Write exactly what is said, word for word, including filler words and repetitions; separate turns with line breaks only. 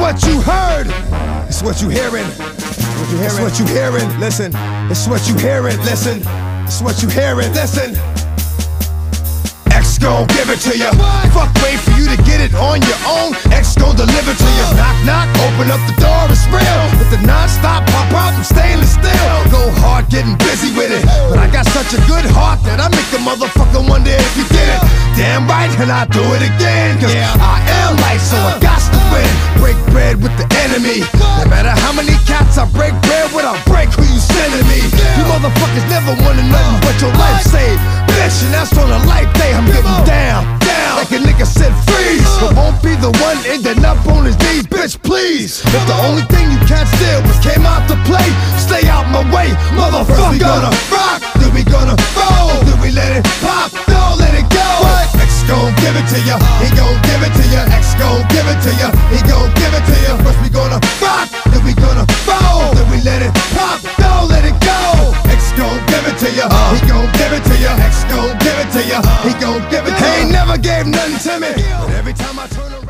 what you heard. It's what you hearing. It's what you hearing. Listen. It's what you hearing. Listen. It's what you hearing. Listen. X gon' give it to ya. Fuck, wait for you to get it on your own. X gon' deliver to ya. Knock, knock, open up the door, it's real. With the non-stop pop out and stainless steel. Go hard, getting busy with it. But I got such a good heart that I make a motherfucker wonder if you did it. Damn right, and I do it again. Cause I am life, so I got to win. Break bread with the enemy. No matter how many cats I break bread with, I'll break who you sending me. You motherfuckers never wanted nothing but your life saved. Bitch, and that's on a life day. I'm getting down, down, like a nigga said freeze. But won't be the one ending up on his knees, bitch, please. If the only thing you can't steal was came out to play, stay out my way, motherfucker. First we gonna rock, then we gonna roll, then we let it pop, don't let it go. What? X gon' give it to ya, he gon' give it to ya. X gon' give it to ya, he gon' give it to ya. First we gonna rock, then we gonna roll, then we let it pop, don't let it go. X gon' give it to ya, he gon' give it to ya. X gon' give it to ya, he gon' give it to ya. He ain't never gave nothing to me, but every time I turn around